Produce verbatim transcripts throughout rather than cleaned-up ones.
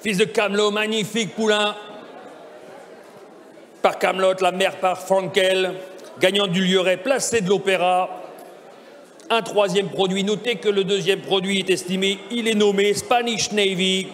Fils de Camelot, magnifique poulain. Par Camelot, la mère par Frankel. Gagnant du Lieuret, placé de l'Opéra. Un troisième produit. Notez que le deuxième produit est estimé, il est nommé Spanish Navy.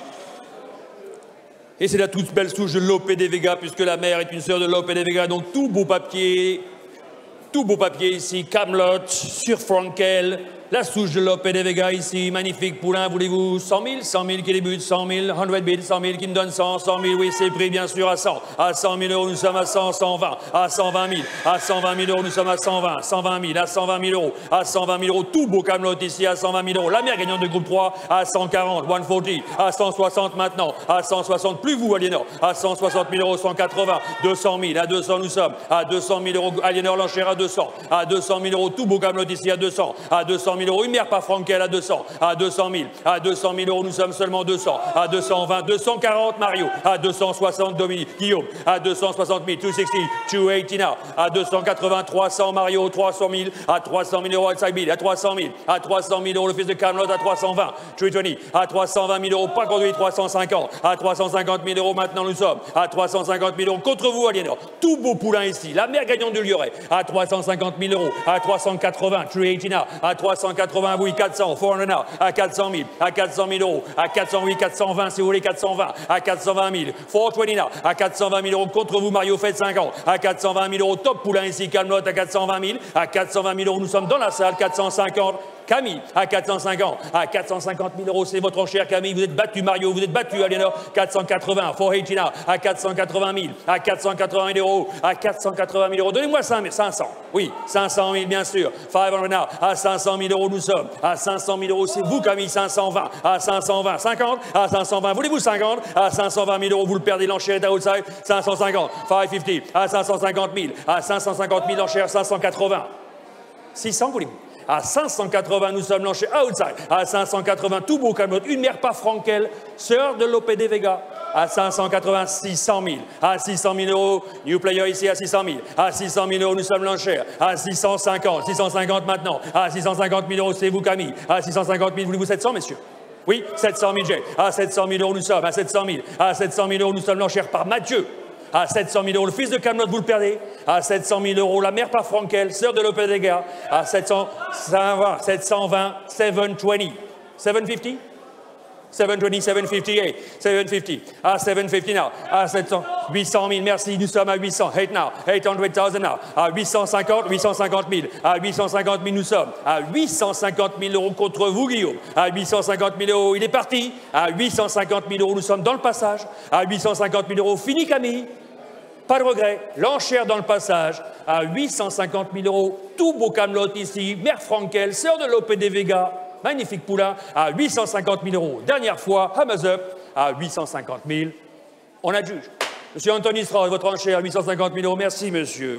Et c'est la toute belle souche de Lope de Vega, puisque la mère est une sœur de Lope de Vega. Donc tout beau papier, tout beau papier ici. Camelot sur Frankel. La souche de Lope de Vega ici, magnifique poulain, voulez-vous cent mille, cent mille qui débute, cent mille, cent mille, cent mille qui me donne cent, cent mille, oui c'est pris bien sûr à cent, à cent mille euros nous sommes à cent, cent vingt, à cent vingt mille, à cent vingt mille euros nous sommes à cent vingt, cent vingt mille, à cent vingt mille euros, à cent vingt mille euros, tout beau Camelot ici à cent vingt mille euros, la mère gagnante de groupe trois à cent quarante, cent quarante, à cent soixante maintenant, à cent soixante, plus vous Aliénor, à cent soixante mille euros, cent quatre-vingts, deux cent mille, à deux cents nous sommes, à deux cent mille euros, Aliénor l'enchère à deux cents, à deux cent mille euros, tout beau Camelot ici à deux cents, à deux cent mille euros, une mère pas Frankel à deux cents, à deux cent mille, à deux cent mille euros, nous sommes seulement deux cents, à deux cent vingt, deux cent quarante Mario, à deux cent soixante Dominique, Guillaume, à deux cent soixante mille, deux cent soixante, deux cent quatre-vingts now, à deux cent quatre-vingts, trois cents Mario, trois cent mille, à trois cent mille euros outside bill, à trois cent mille, à trois cent mille euros le fils de Camelot, à trois cent vingt, trois cent vingt, à trois cent vingt mille euros, pas conduit, trois cent cinquante, à trois cent cinquante mille euros maintenant nous sommes, à trois cent cinquante mille euros contre vous Aliénor, tout beau poulain ici, la mère gagnante de Lieuret, à trois cent cinquante mille euros, à trois cent quatre-vingts, trois cent quatre-vingts now, à trois cent quatre-vingts, oui, quatre cents, quatre cents now, à quatre cent mille, à quatre cent mille euros, à quatre cents, oui, quatre cent vingt si vous voulez, quatre cent vingt, à quatre cent vingt mille, quatre cent vingt now, à quatre cent vingt mille euros contre vous Mario, faites cinquante, à quatre cent vingt mille euros, top poulain ici, Camelot à quatre cent vingt mille, à quatre cent vingt mille euros, nous sommes dans la salle, quatre cent cinquante, Camille, à quatre cent cinquante, à quatre cent cinquante mille euros, c'est votre enchère Camille, vous êtes battu Mario, vous êtes battu Aliénor, quatre cent quatre-vingts, quatre cent quatre-vingts, à quatre cent quatre-vingt mille, à quatre cent quatre-vingt mille euros, à quatre cent quatre-vingt mille euros, donnez-moi cinq cents, oui, cinq cent mille bien sûr, cinq cents now, à cinq cent mille euros nous sommes, à cinq cent mille euros, c'est vous Camille, cinq cent vingt, à cinq cent vingt, cinquante, à cinq cent vingt, voulez-vous cinquante, à cinq cent vingt mille euros, vous le perdez, l'enchère est à outside, cinq cent cinquante, cinq cent cinquante, à cinq cent cinquante mille, à cinq cent cinquante mille l'enchère, cinq cent quatre-vingts, six cents voulez-vous? À cinq cent quatre-vingts, nous sommes l'enchère outside. À cinq cent quatre-vingts, tout beau Camelot. Une mère pas Frankel, sœur de Lope de Vega. À cinq cent quatre-vingts, six cent mille. À six cent mille euros, new player ici à six cent mille. À six cent mille euros, nous sommes l'enchère. À six cent cinquante, six cent cinquante maintenant. À six cent cinquante mille euros, c'est vous Camille. À six cent cinquante mille, voulez-vous sept cents, messieurs? Oui, sept cent mille, j'ai. À sept cent mille euros, nous sommes. À sept cent mille. À sept cent mille euros, nous sommes l'enchère par Mathieu. À sept cent mille euros, le fils de Camelot, vous le perdez. À sept cent mille euros, la mère par Frankel, sœur de Lope de Vega. À sept cents, sept cent vingt, sept cent vingt, sept cent cinquante, sept cent vingt, sept cent cinquante-eight, sept cent cinquante. À sept cent cinquante now. À sept cents, huit cent mille, merci, nous sommes à huit cents. eight now, eight hundred thousand now. À huit cent cinquante, huit cent cinquante mille. À huit cent cinquante mille, nous sommes. À huit cent cinquante mille euros contre vous, Guillaume. À huit cent cinquante mille euros, il est parti. À huit cent cinquante mille euros, nous sommes dans le passage. À huit cent cinquante mille euros, fini Camille. Pas de regret, l'enchère dans le passage à huit cent cinquante mille euros, tout beau Camelot ici, mère Frankel, sœur de Lope de Vega, magnifique poulain, à huit cent cinquante mille euros. Dernière fois, Hammers Up, à huit cent cinquante mille. On adjuge. Monsieur Anthony Strauss, votre enchère, huit cent cinquante mille euros, merci monsieur.